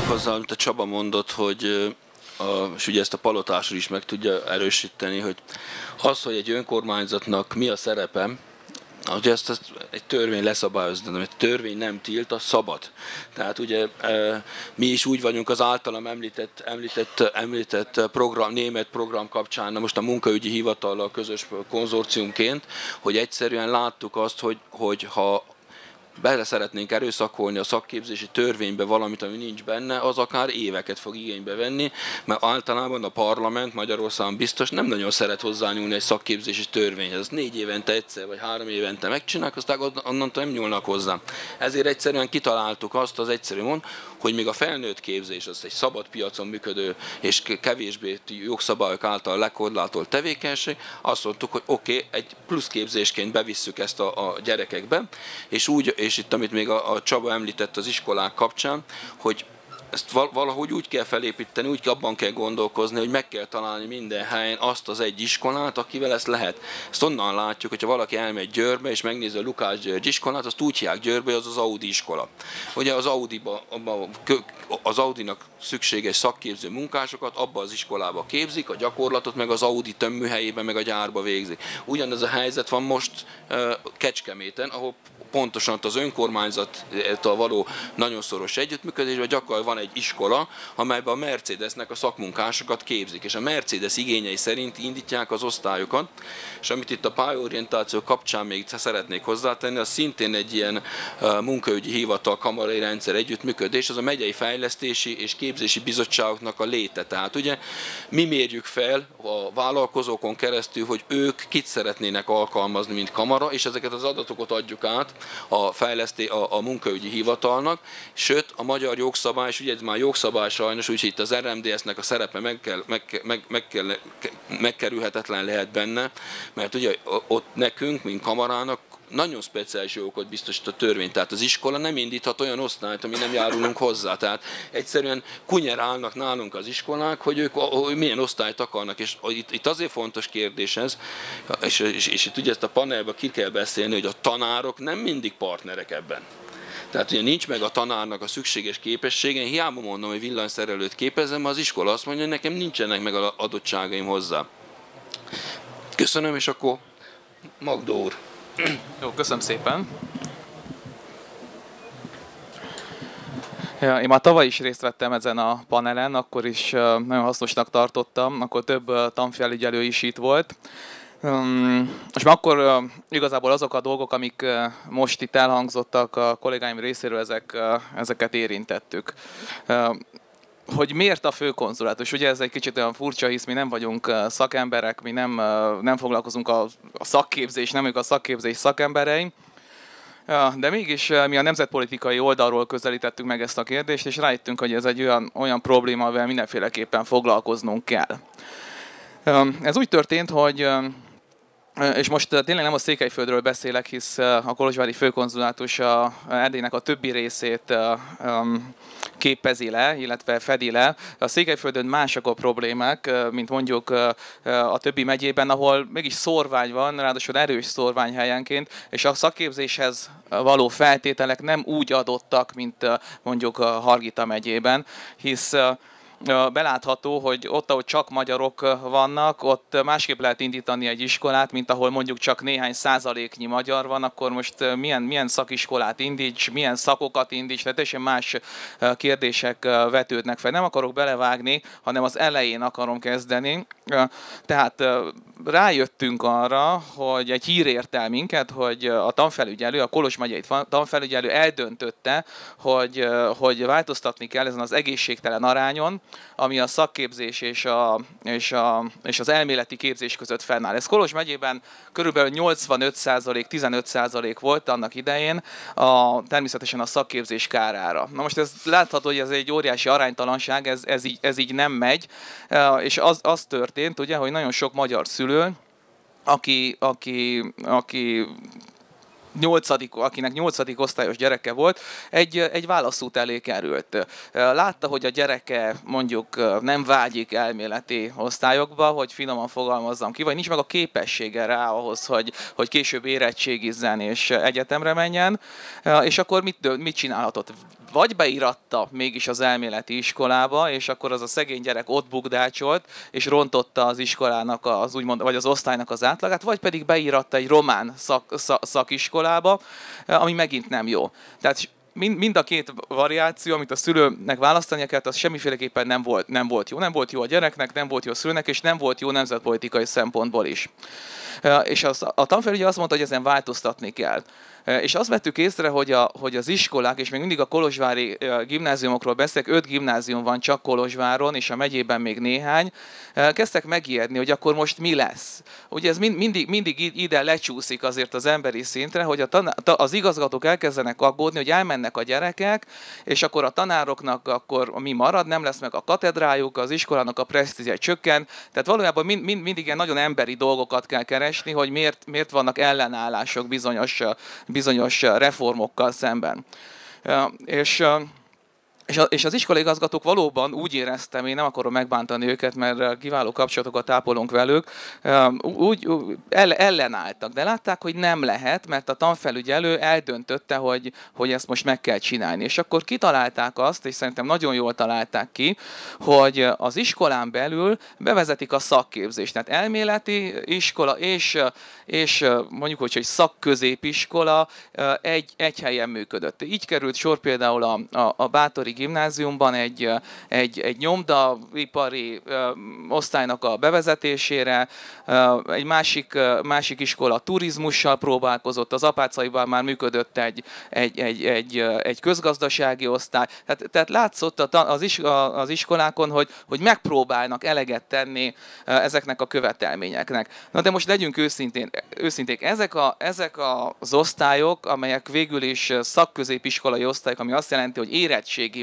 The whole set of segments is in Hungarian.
azzal, amit a Csaba mondott, hogy és ugye ezt a Palotásról is meg tudja erősíteni, hogy az, hogy egy önkormányzatnak mi a szerepe, hogy ezt egy törvény leszabályozni, de egy törvény nem tilt, az szabad. Tehát ugye mi is úgy vagyunk az általam említett program, német program kapcsán, most a munkaügyi hivatallal közös konzorciumként, hogy egyszerűen láttuk azt, hogy ha bele szeretnénk erőszakolni a szakképzési törvénybe valamit, ami nincs benne, az akár éveket fog igénybe venni, mert általában a parlament Magyarországon biztos nem nagyon szeret hozzányúlni egy szakképzési törvényhez. Ezt 4 évente egyszer, vagy 3 évente megcsinálják, aztán onnantól nem nyúlnak hozzá. Ezért egyszerűen kitaláltuk azt az egyszerű mond, hogy még a felnőtt képzés az egy szabad piacon működő és kevésbé jogszabályok által lekorlátolt tevékenység, azt mondtuk, hogy oké, egy plusz képzésként bevisszük ezt a gyerekekbe, és itt, amit még a Csaba említett az iskolák kapcsán, hogy ezt valahogy úgy kell felépíteni, úgy abban kell gondolkozni, hogy meg kell találni minden helyen azt az egy iskolát, akivel ezt lehet. Ezt onnan látjuk, hogyha valaki elmegy Győrbe, és megnézi a Lukács György iskolát, azt úgy hívják Győrbe, hogy az Audi iskola. Ugye az Audinak szükséges szakképző munkásokat abba az iskolába képzik, a gyakorlatot meg az Audi töműhelyében, meg a gyárba végzik. Ugyanez a helyzet van most Kecskeméten, ahol pontosan az önkormányzattal való nagyon szoros együttműködésben gyakorlatilag van egy iskola, amelyben a Mercedesnek a szakmunkásokat képzik, és a Mercedes igényei szerint indítják az osztályokat, és amit itt a pályaorientáció kapcsán még szeretnék hozzátenni, az szintén egy ilyen munkaügyi hivatal, kamarai rendszer együttműködés, az a megyei fejlesztési és képzési bizottságoknak a léte. Tehát ugye mi mérjük fel a vállalkozókon keresztül, hogy ők kit szeretnének alkalmazni, mint kamara, és ezeket az adatokat adjuk át a munkaügyi hivatalnak, sőt a magyar jogszabály, és ugye ez már jogszabály sajnos, úgyhogy itt az RMDS-nek a szerepe megkerülhetetlen lehet benne, mert ugye ott nekünk, mint kamarának, nagyon speciális jogokat biztosít a törvény. Tehát az iskola nem indíthat olyan osztályt, ami nem járulunk hozzá. Tehát egyszerűen kunyerálnak nálunk az iskolák, hogy ők milyen osztályt akarnak. És itt azért fontos kérdés ez, és itt ugye ezt a panelben ki kell beszélni, hogy a tanárok nem mindig partnerek ebben. Tehát ugye nincs meg a tanárnak a szükséges képessége, hiába mondom, hogy villanyszerelőt képezem, az iskola azt mondja, hogy nekem nincsenek meg az adottságaim hozzá. Köszönöm, és akkor Magdó úr. Jó, köszönöm szépen. Ja, én már tavaly is részt vettem ezen a panelen, akkor is nagyon hasznosnak tartottam, akkor több tanfelügyelő is itt volt. És már akkor igazából azok a dolgok, amik most itt elhangzottak a kollégáim részéről, ezeket érintettük. Hogy miért a főkonzulátus? Ugye ez egy kicsit olyan furcsa, hisz mi nem vagyunk szakemberek, mi nem foglalkozunk a szakképzés, nem vagyunk a szakképzés szakemberei, de mégis mi a nemzetpolitikai oldalról közelítettük meg ezt a kérdést, és rájöttünk, hogy ez egy olyan probléma, amivel mindenféleképpen foglalkoznunk kell. Ez úgy történt, hogy és most tényleg nem a Székelyföldről beszélek, hisz a kolozsvári főkonzulátus Erdélynek a többi részét képezi le, illetve fedi le. A Székelyföldön mások a problémák, mint mondjuk a többi megyében, ahol mégis szórvány van, ráadásul erős szórvány helyenként, és a szakképzéshez való feltételek nem úgy adottak, mint mondjuk a Hargita megyében, hisz belátható, hogy ott, ahol csak magyarok vannak, ott másképp lehet indítani egy iskolát, mint ahol mondjuk csak néhány százaléknyi magyar van, akkor most milyen szakiskolát indíts, milyen szakokat indíts, tehát teljesen más kérdések vetődnek fel. Nem akarok belevágni, hanem az elején akarom kezdeni. Tehát rájöttünk arra, hogy egy hír ért el minket, hogy a tanfelügyelő, a Kolozs megyei tanfelügyelő eldöntötte, hogy változtatni kell ezen az egészségtelen arányon, ami a szakképzés és az elméleti képzés között fennáll. Ez Kolozs megyében körülbelül 85%, 15% volt annak idején, természetesen a szakképzés kárára. Na most ez látható, hogy ez egy óriási aránytalanság, ez így nem megy, és az történt, ugye, hogy nagyon sok magyar szülő, akinek 8. osztályos gyereke volt, egy válaszút elé került. Látta, hogy a gyereke mondjuk nem vágyik elméleti osztályokba, hogy finoman fogalmazzam ki, vagy nincs meg a képessége rá ahhoz, hogy később érettségizzen és egyetemre menjen, és akkor mit csinálhatott? vagy beíratta mégis az elméleti iskolába, és akkor az a szegény gyerek ott bukdácsolt, és rontotta az iskolának, az úgymond, vagy az osztálynak az átlagát, vagy pedig beíratta egy román szakiskolába, ami megint nem jó. Tehát mind a két variáció, amit a szülőnek választania kellett, az semmiféleképpen nem volt jó. Nem volt jó a gyereknek, nem volt jó a szülőnek, és nem volt jó nemzetpolitikai szempontból is. És a tanfelügyelő azt mondta, hogy ezen változtatni kell. És azt vettük észre, hogy az iskolák, és még mindig a kolozsvári gimnáziumokról beszélek, 5 gimnázium van csak Kolozsváron, és a megyében még néhány, kezdtek megijedni, hogy akkor most mi lesz. Ugye ez mindig ide lecsúszik azért az emberi szintre, hogy az igazgatók elkezdenek aggódni, hogy elmennek a gyerekek, és akkor a tanároknak akkor mi marad, nem lesz meg a katedrájuk, az iskolának a presztízse csökken. Tehát valójában mindig ilyen nagyon emberi dolgokat kell keresni, hogy miért vannak ellenállások bizonyos reformokkal szemben. És az iskolai igazgatók valóban úgy éreztem, én nem akarom megbántani őket, mert kiváló kapcsolatokat ápolunk velük, úgy ellenálltak, de látták, hogy nem lehet, mert a tanfelügyelő eldöntötte, hogy ezt most meg kell csinálni. És akkor kitalálták azt, és szerintem nagyon jól találták ki, hogy az iskolán belül bevezetik a szakképzést. Tehát elméleti iskola és mondjuk, hogy szakközépiskola egy helyen működött. Így került sor például a Bátori gimnáziumban egy nyomdaipari osztálynak a bevezetésére, egy másik iskola turizmussal próbálkozott, az Apácaiban már működött egy közgazdasági osztály. Tehát látszott az iskolákon, hogy megpróbálnak eleget tenni ezeknek a követelményeknek. Na de most legyünk őszinték. Ezek az osztályok, amelyek végül is szakközépiskolai osztályok, ami azt jelenti, hogy érettségivel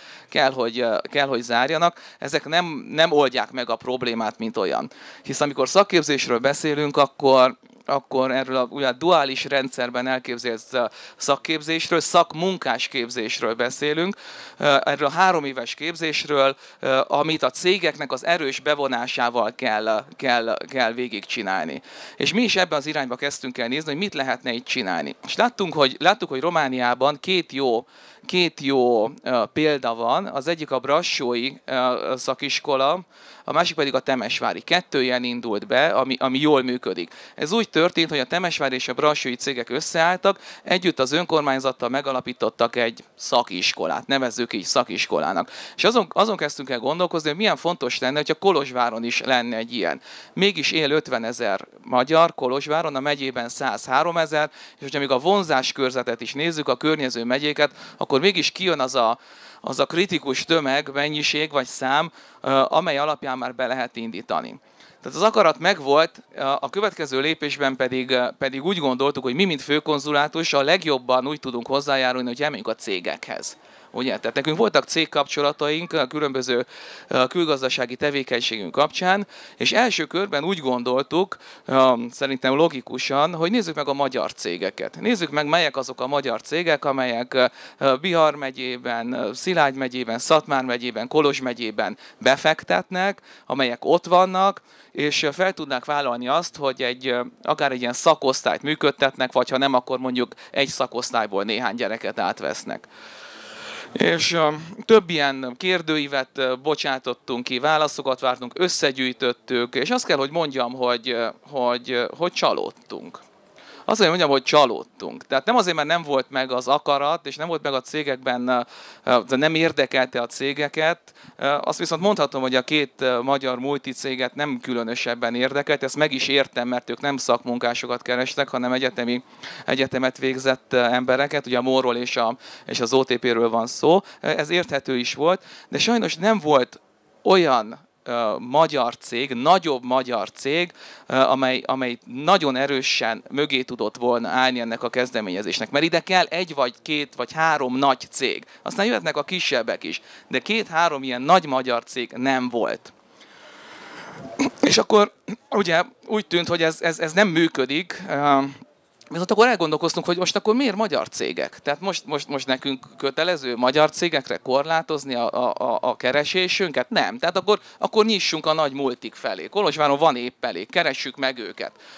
kell, hogy zárjanak, ezek nem oldják meg a problémát, mint olyan. Hisz amikor szakképzésről beszélünk, akkor erről a duális rendszerben elképzelt szakképzésről, szakmunkásképzésről beszélünk, erről a 3 éves képzésről, amit a cégeknek az erős bevonásával kell végigcsinálni. És mi is ebben az irányba kezdtünk el nézni, hogy mit lehetne itt csinálni. És láttuk, hogy Romániában két jó példa van, az egyik a brassói szakiskola, a másik pedig a temesvári. 2 ilyen indult be, ami jól működik. Ez úgy történt, hogy a temesvári és a brassói cégek összeálltak, együtt az önkormányzattal megalapítottak egy szakiskolát, nevezzük így szakiskolának. És azon kezdtünk el gondolkozni, hogy milyen fontos lenne, hogyha Kolozsváron is lenne egy ilyen. Mégis él 50 000 magyar Kolozsváron, a megyében 103 000, és hogyha még a vonzáskörzetet is nézzük, a környező megyéket, akkor mégis kijön az a kritikus tömeg, mennyiség vagy szám, amely alapján már be lehet indítani. Tehát az akarat megvolt, a következő lépésben pedig úgy gondoltuk, hogy mi, mint főkonzulátus, a legjobban úgy tudunk hozzájárulni, hogy elmenjünk a cégekhez. Ugye? Tehát nekünk voltak cégkapcsolataink a különböző külgazdasági tevékenységünk kapcsán, és első körben úgy gondoltuk, szerintem logikusan, hogy nézzük meg a magyar cégeket. Nézzük meg, melyek azok a magyar cégek, amelyek Bihar megyében, Szilágy megyében, Szatmár megyében, Kolozs megyében befektetnek, amelyek ott vannak, és fel tudnák vállalni azt, hogy akár egy ilyen szakosztályt működtetnek, vagy ha nem, akkor mondjuk egy szakosztályból néhány gyereket átvesznek. És több ilyen kérdőívet bocsátottunk ki, válaszokat vártunk, összegyűjtöttük, és azt kell, hogy mondjam, hogy csalódtunk. Azt kell, hogy mondjam, hogy csalódtunk. Tehát nem azért, mert nem volt meg az akarat, és nem volt meg a cégekben, nem érdekelte a cégeket. Azt viszont mondhatom, hogy a 2 magyar multicéget nem különösebben érdekelt. Ezt meg is értem, mert ők nem szakmunkásokat kerestek, hanem egyetemet végzett embereket. Ugye a MOL-ról és az OTP-ről van szó. Ez érthető is volt, de sajnos nem volt olyan magyar cég, nagyobb magyar cég, amely nagyon erősen mögé tudott volna állni ennek a kezdeményezésnek. Mert ide kell 1 vagy 2 vagy 3 nagy cég. Aztán jöhetnek a kisebbek is. De 2-3 ilyen nagy magyar cég nem volt. És akkor ugye úgy tűnt, hogy ez nem működik. Viszont akkor elgondolkoztunk, hogy most akkor miért magyar cégek? Tehát most nekünk kötelező magyar cégekre korlátozni a keresésünket? Nem. Tehát akkor nyissunk a nagy multik felé. Kolozsváron van épp elég, keressük meg őket.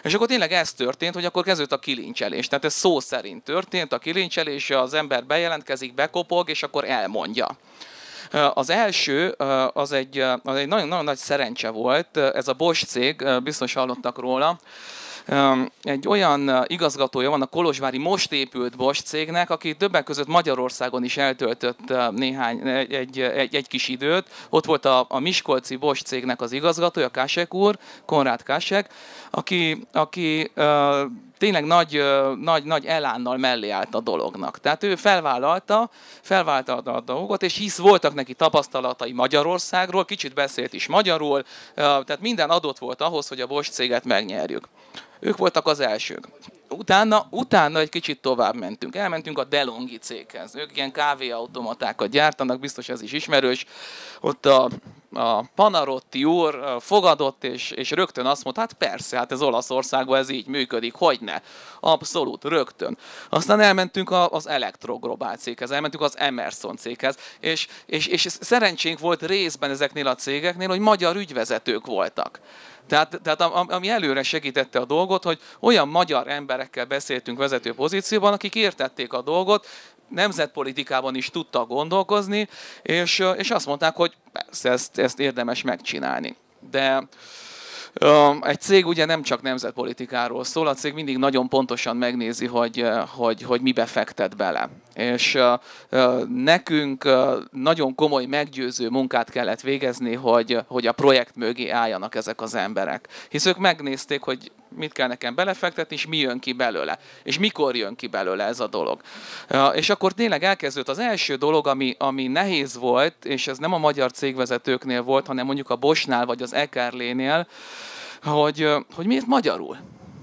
És akkor tényleg ez történt, hogy akkor kezdődött a kilincselés. Tehát ez szó szerint történt, a kilincselés, az ember bejelentkezik, bekopog, és akkor elmondja. Az első, az egy nagyon nagy szerencse volt, ez a Bosch cég, biztos hallottak róla. Egy olyan igazgatója van a kolozsvári most épült Bosch cégnek, aki többek között Magyarországon is eltöltött egy kis időt. Ott volt a miskolci Bosch cégnek az igazgatója, Kásek úr, Konrád Kásek, aki tényleg nagy elánnal mellé állt a dolognak. Tehát ő felvállalta a dolgot, és hisz voltak neki tapasztalatai Magyarországról, kicsit beszélt is magyarul, tehát minden adott volt ahhoz, hogy a Bosch céget megnyerjük. Ők voltak az elsők. Utána egy kicsit tovább mentünk. Elmentünk a DeLonghi céghez. Ők ilyen kávéautomatákat gyártanak, biztos ez is ismerős. Ott a Panarotti úr fogadott, és rögtön azt mondta, hát persze, hát ez Olaszországban ez így működik, hogyne? Abszolút, rögtön. Aztán elmentünk az Electroglobal céghez, elmentünk az Emerson céghez, és szerencsénk volt részben ezeknél a cégeknél, hogy magyar ügyvezetők voltak. Tehát ami előre segítette a dolgot, hogy olyan magyar emberekkel beszéltünk vezető pozícióban, akik értették a dolgot, nemzetpolitikában is tudtak gondolkozni, és azt mondták, hogy persze ezt érdemes megcsinálni. De egy cég ugye nem csak nemzetpolitikáról szól, a cég mindig nagyon pontosan megnézi, hogy mibe fektet bele. És nekünk nagyon komoly meggyőző munkát kellett végezni, hogy a projekt mögé álljanak ezek az emberek. Hisz ők megnézték, hogy mit kell nekem belefektetni, és mi jön ki belőle. És mikor jön ki belőle ez a dolog. És akkor tényleg elkezdődött az első dolog, ami nehéz volt, és ez nem a magyar cégvezetőknél volt, hanem mondjuk a Boschnál vagy az Eckerlénél, hogy miért magyarul.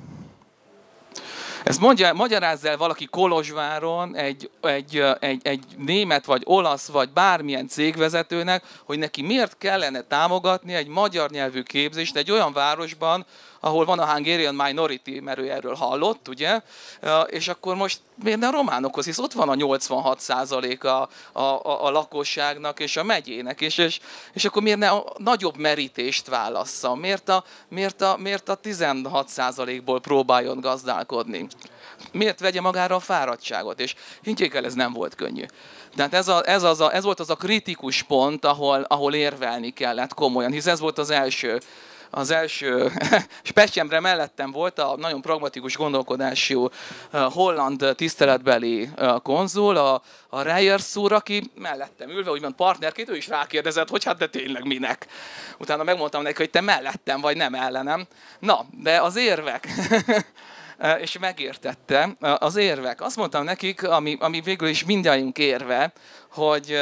Ezt magyarázz el valaki Kolozsváron egy német, vagy olasz, vagy bármilyen cégvezetőnek, hogy neki miért kellene támogatni egy magyar nyelvű képzést egy olyan városban, ahol van a Hungarian Minority, mert ő erről hallott, ugye? És akkor most miért ne a románokhoz, hisz ott van a 86% a lakosságnak és a megyének, és akkor miért ne a nagyobb merítést válassza? Miért a 16%-ból próbáljon gazdálkodni? Miért vegye magára a fáradtságot? És higgyék el, ez nem volt könnyű. Tehát ez volt az a kritikus pont, ahol érvelni kellett komolyan, hisz ez volt az első, és Petyemre mellettem volt a nagyon pragmatikus gondolkodású holland tiszteletbeli konzul, a Reyers úr, aki mellettem ülve, úgymond partnerként, ő is rákérdezett, hogy hát de tényleg minek. Utána megmondtam neki, hogy te mellettem vagy nem ellenem. Na, de az érvek... és megértette az érvek. Azt mondtam nekik, ami végül is mindjárt érve, hogy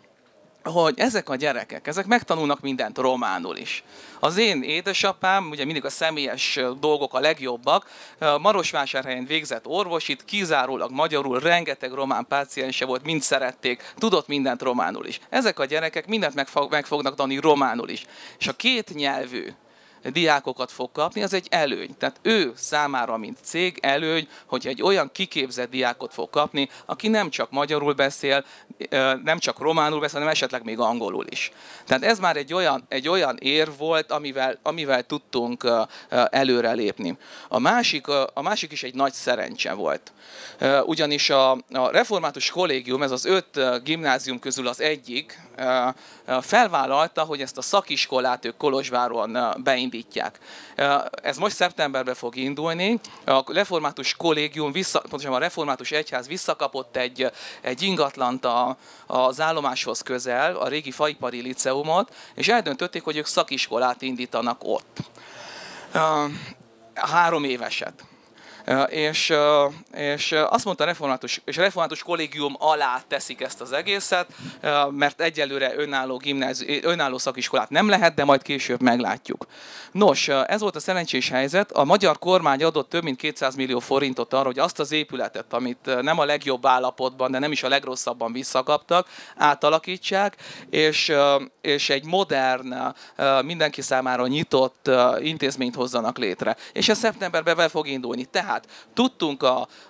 ezek a gyerekek, ezek megtanulnak mindent románul is. Az én édesapám, ugye mindig a személyes dolgok a legjobbak, Marosvásárhelyen végzett orvosit, kizárólag magyarul, rengeteg román páciense volt, mind szerették, tudott mindent románul is. Ezek a gyerekek mindent meg fognak tanulni románul is. És a két nyelvű diákokat fog kapni, az egy előny. Tehát ő számára, mint cég előny, hogy egy olyan kiképzett diákot fog kapni, aki nem csak magyarul beszél, nem csak románul beszél, hanem esetleg még angolul is. Tehát ez már egy olyan érv volt, amivel tudtunk előrelépni. A másik is egy nagy szerencse volt. Ugyanis a református kollégium, ez az 5 gimnázium közül az egyik, felvállalta, hogy ezt a szakiskolát ők Kolozsváron beindítják. Ez most szeptemberben fog indulni. A református kollégium, pontosabban a református egyház visszakapott egy ingatlant az állomáshoz közel, a régi faipari liceumot, és eldöntötték, hogy ők szakiskolát indítanak ott. 3 éveset. És azt mondta a református kollégium alá teszik ezt az egészet, mert egyelőre önálló szakiskolát nem lehet, de majd később meglátjuk. Nos, ez volt a szerencsés helyzet. A magyar kormány adott több mint 200 millió forintot arra, hogy azt az épületet, amit nem a legjobb állapotban, de nem is a legrosszabban visszakaptak, átalakítsák, és egy modern, mindenki számára nyitott intézményt hozzanak létre. És ez szeptemberben be fog indulni. Tehát tudtunk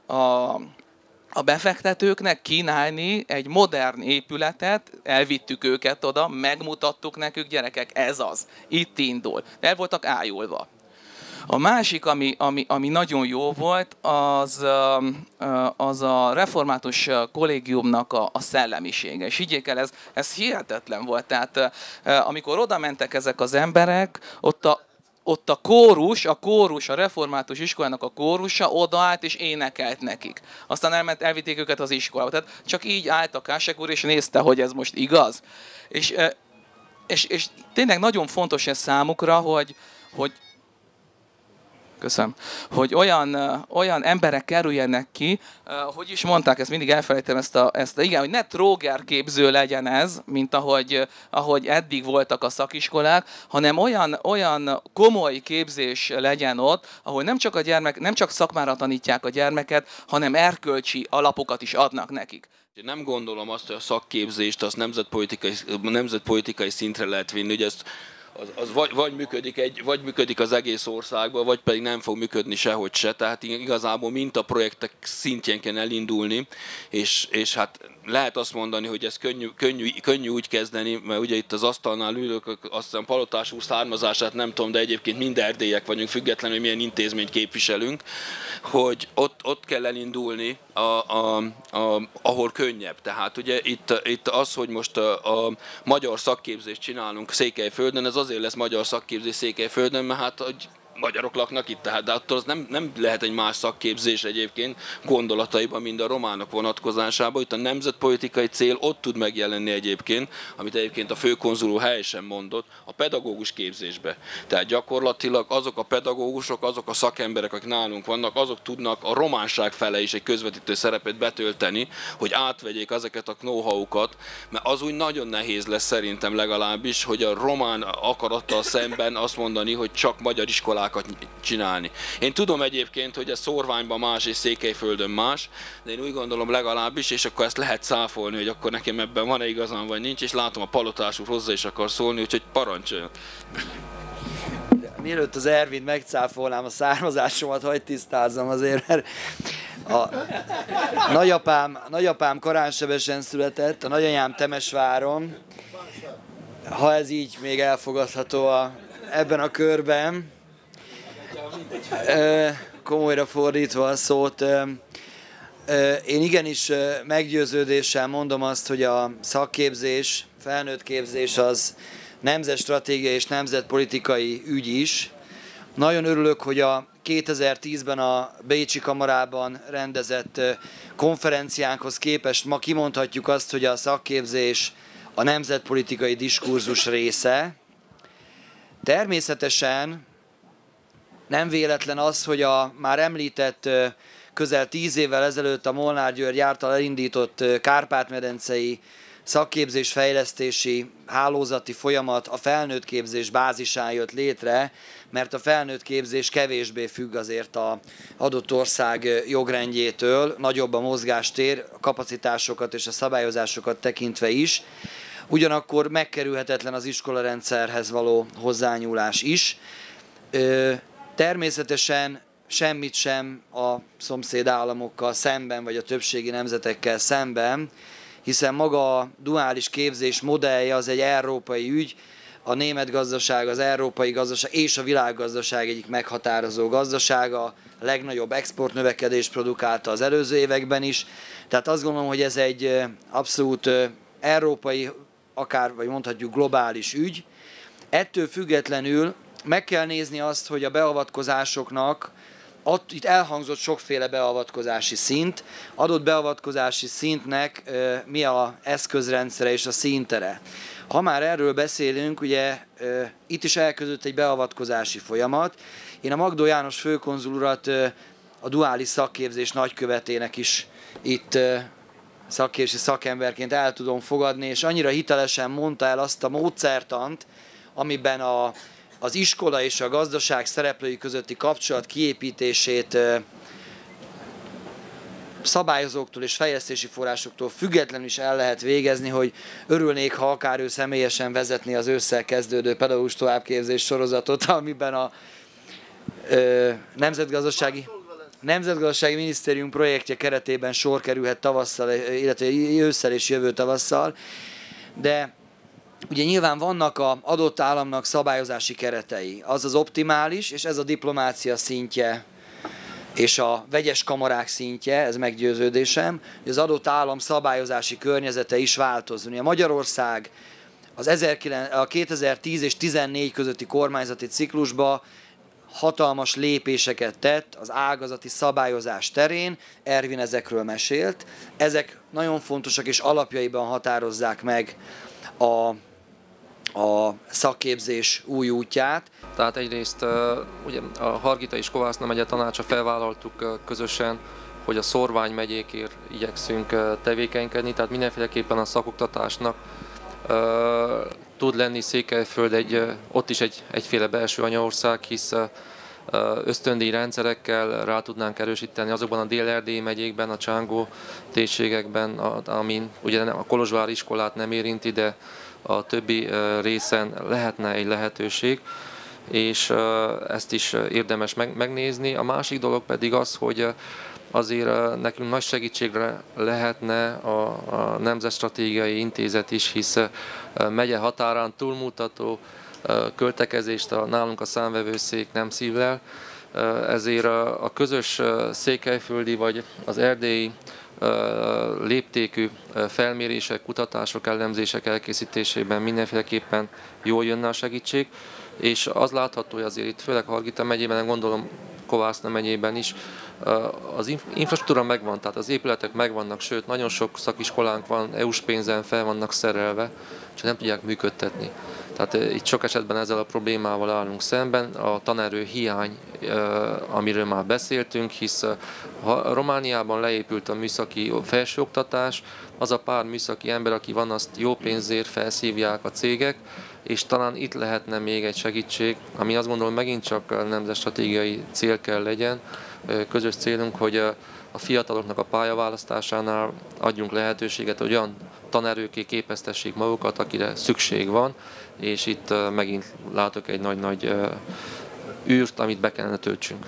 a befektetőknek kínálni egy modern épületet, elvittük őket oda, megmutattuk nekük, gyerekek, ez az, itt indul. El voltak ájulva. A másik, ami nagyon jó volt, az a református kollégiumnak a szellemisége. És higgyék el, ez hihetetlen volt. Tehát amikor oda mentek ezek az emberek, ott a kórus, a református iskolának a kórusa odaállt és énekelt nekik. Aztán elvitték őket az iskolába. Tehát csak így állt a Kásek úr és nézte, hogy ez most igaz. És tényleg nagyon fontos ez számukra, hogy olyan emberek kerüljenek ki, hogy is mondták, ezt mindig elfelejtem, igen, hogy ne trógerképző legyen ez, mint ahogy eddig voltak a szakiskolák, hanem olyan komoly képzés legyen ott, ahol nem csak szakmára tanítják a gyermeket, hanem erkölcsi alapokat is adnak nekik. Én nem gondolom azt, hogy a szakképzést az nemzetpolitikai szintre lehet vinni, hogy ezt az vagy működik az egész országban, vagy pedig nem fog működni sehogy se. Tehát igazából mintaprojektek szintjén kell elindulni, és hát lehet azt mondani, hogy ez könnyű úgy kezdeni, mert ugye itt az asztalnál ülök, azt hiszem Palotás úr származását nem tudom, de egyébként mind erdélyek vagyunk, függetlenül, hogy milyen intézményt képviselünk, hogy ott kell elindulni, ahol könnyebb. Tehát ugye itt az, hogy most a magyar szakképzést csinálunk Székelyföldön, ez azért lesz magyar szakképzés Székelyföldön, mert hát hogy magyarok laknak itt, tehát de attól az nem lehet egy más szakképzés egyébként gondolataiban, mint a románok vonatkozásában. Itt a nemzetpolitikai cél ott tud megjelenni egyébként, amit egyébként a főkonzul úr helyesen mondott, a pedagógus képzésbe. Tehát gyakorlatilag azok a pedagógusok, azok a szakemberek, akik nálunk vannak, azok tudnak a románság fele is egy közvetítő szerepet betölteni, hogy átvegyék ezeket a know-how-kat, mert az úgy nagyon nehéz lesz szerintem legalábbis, hogy a román akarattal szemben azt mondani, hogy csak magyar iskolák csinálni. Én tudom egyébként, hogy ez Szorványban más és Székelyföldön más, de én úgy gondolom legalábbis, és akkor ezt lehet cáfolni, hogy akkor nekem ebben van-e igazam vagy nincs, és látom a Palotás úr hozzá is akar szólni, úgyhogy parancsoljon. Mielőtt az Ervint megcáfolnám, a származásomat hadd tisztázzam azért, mert a nagyapám Karánsebesen született, a nagyanyám Temesváron, ha ez így még elfogadható ebben a körben. Komolyra fordítva a szót, én igenis meggyőződéssel mondom azt, hogy a szakképzés, felnőtt képzés az nemzetstratégiai és nemzetpolitikai ügy is. Nagyon örülök, hogy a 2010-ben a Bécsi Kamarában rendezett konferenciánkhoz képest ma kimondhatjuk azt, hogy a szakképzés a nemzetpolitikai diskurzus része. Természetesen nem véletlen az, hogy a már említett közel 10 évvel ezelőtt a Molnár György által elindított Kárpát-medencei szakképzés-fejlesztési hálózati folyamat a felnőttképzés bázisán jött létre, mert a felnőttképzés kevésbé függ azért az adott ország jogrendjétől, nagyobb a mozgástér, a kapacitásokat és a szabályozásokat tekintve is. Ugyanakkor megkerülhetetlen az iskolarendszerhez való hozzányúlás is. Természetesen semmit sem a szomszéd államokkal szemben, vagy a többségi nemzetekkel szemben, hiszen maga a duális képzés modellje az egy európai ügy, a német gazdaság, az európai gazdaság és a világgazdaság egyik meghatározó gazdasága, a legnagyobb exportnövekedést produkálta az előző években is. Tehát azt gondolom, hogy ez egy abszolút európai, akár vagy mondhatjuk globális ügy. Ettől függetlenül meg kell nézni azt, hogy a beavatkozásoknak, itt elhangzott sokféle beavatkozási szint, adott beavatkozási szintnek mi az eszközrendszere és a színtere. Ha már erről beszélünk, ugye itt is elkezdődött egy beavatkozási folyamat. Én a Magdó János főkonzul urat a duális szakképzés nagykövetének is itt szakképzési szakemberként el tudom fogadni, és annyira hitelesen mondta el azt a módszertant, amiben az iskola és a gazdaság szereplői közötti kapcsolat kiépítését szabályozóktól és fejlesztési forrásoktól függetlenül is el lehet végezni, hogy örülnék, ha akár ő személyesen vezetné az ősszel kezdődő pedagógus továbbképzés sorozatot, amiben a Nemzetgazdasági Minisztérium projektje keretében sor kerülhet tavasszal, illetve ősszel és jövő tavasszal, de ugye nyilván vannak az adott államnak szabályozási keretei, az az optimális, és ez a diplomácia szintje, és a vegyes kamarák szintje, ez meggyőződésem, hogy az adott állam szabályozási környezete is változni. A Magyarország a 2010 és 2014 közötti kormányzati ciklusban hatalmas lépéseket tett az ágazati szabályozás terén, Ervin ezekről mesélt. Ezek nagyon fontosak és alapjaiban határozzák meg a szakképzés új útját. Tehát egyrészt ugye a Hargita és Kovászna megye tanácsa felvállaltuk közösen, hogy a szorvány megyékért igyekszünk tevékenykedni, tehát mindenféleképpen a szakoktatásnak tud lenni Székelyföld ott is egyféle belső anyaország, hisz ösztöndíj rendszerekkel rá tudnánk erősíteni azokban a Dél-erdélyi megyékben, a Csángó térségekben, amin ugye a kolozsvári iskolát nem érinti, de a többi részen lehetne egy lehetőség, és ezt is érdemes megnézni. A másik dolog pedig az, hogy azért nekünk nagy segítségre lehetne a Nemzetstratégiai Intézet is, hisz megye határán túlmutató költekezést nálunk a számvevőszék nem szívlel, ezért a közös székelyföldi vagy az erdélyi léptékű felmérések, kutatások, elemzések elkészítésében mindenféleképpen jól jönne a segítség, és az látható, hogy azért itt főleg Hargita megyében, gondolom Kovászna megyében is, az infrastruktúra megvan, tehát az épületek megvannak, sőt nagyon sok szakiskolánk van, EU-s pénzen fel vannak szerelve, csak nem tudják működtetni. Tehát itt sok esetben ezzel a problémával állunk szemben, a tanerő hiány, amiről már beszéltünk, hisz Romániában leépült a műszaki felsőoktatás, az a pár műszaki ember, aki van, azt jó pénzért felszívják a cégek, és talán itt lehetne még egy segítség, ami azt gondolom megint csak nemzetstratégiai cél kell legyen, közös célunk, hogy a fiataloknak a pályaválasztásánál adjunk lehetőséget, hogy olyan tanerőké képeztessék magukat, akire szükség van, és itt megint látok egy nagy-nagy űrt, amit be kellene töltsünk.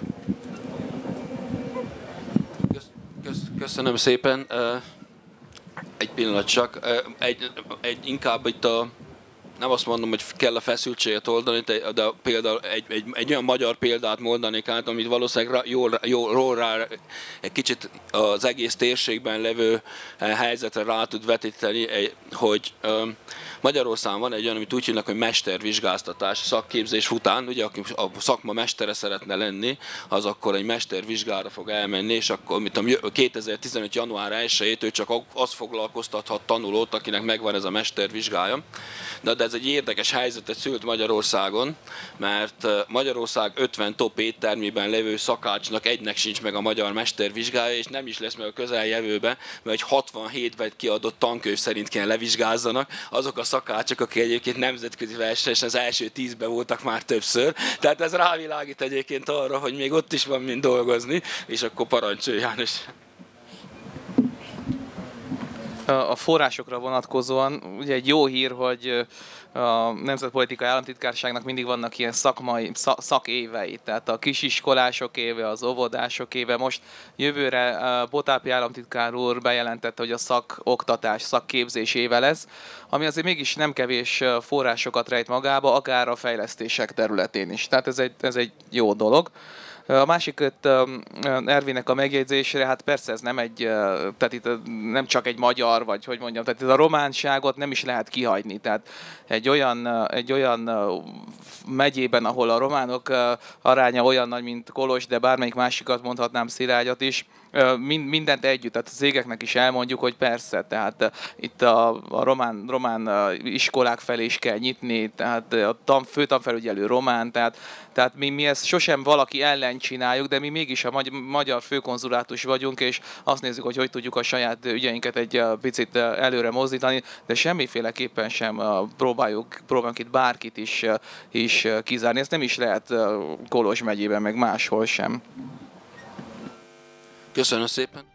Köszönöm szépen. Egy pillanat csak. Inkább itt nem azt mondom, hogy kell a feszültséget oldani, de például egy olyan magyar példát mondanék át, amit valószínűleg jól rá egy kicsit az egész térségben levő helyzetre rá tud vetíteni, hogy Magyarországon van egy olyan, amit úgy hívnak, hogy mestervizsgáztatás szakképzés után, ugye aki a szakma mestere szeretne lenni, az akkor egy mestervizsgára fog elmenni, és akkor 2015. január 1-től csak az foglalkoztathat tanulót, akinek megvan ez a mestervizsgája. De ez egy érdekes helyzetet szült Magyarországon, mert Magyarország 50 top éttermében levő szakácsnak egynek sincs meg a magyar mestervizsgája, és nem is lesz meg a közeljövőben, mert egy 67-ben kiadott tankönyv szerint kéne levizsgázzanak. Azok a szakácsok, akik egyébként nemzetközi versenyen az első 10-ben voltak már többször. Tehát ez rávilágít egyébként arra, hogy még ott is van mind dolgozni, és akkor parancsolj, János. A forrásokra vonatkozóan ugye egy jó hír, hogy a Nemzetpolitikai Államtitkárságnak mindig vannak ilyen szakévei, tehát a kisiskolások éve, az óvodások éve. Most jövőre Potápi államtitkár úr bejelentette, hogy a szakoktatás, szakképzés éve lesz, ami azért mégis nem kevés forrásokat rejt magába, akár a fejlesztések területén is. Tehát ez egy jó dolog. A másik Ervinnek a megjegyzésre, hát persze ez nem tehát itt nem csak egy magyar, vagy hogy mondjam, tehát itt a románságot nem is lehet kihagyni. Tehát egy olyan megyében, ahol a románok aránya olyan nagy, mint Kolozs, de bármelyik másikat mondhatnám, Szilágyat is, mindent együtt, tehát a cégeknek is elmondjuk, hogy persze, tehát itt a román iskolák felé is kell nyitni, tehát a főtanfelügyelő román, tehát mi ezt sosem valaki ellen csináljuk, de mi mégis a magyar főkonzulátus vagyunk, és azt nézzük, hogy tudjuk a saját ügyeinket egy picit előre mozdítani, de semmiféleképpen sem próbáljuk itt bárkit is kizárni. Ezt nem is lehet Kolozs megyében, meg máshol sem. Köszönöm szépen.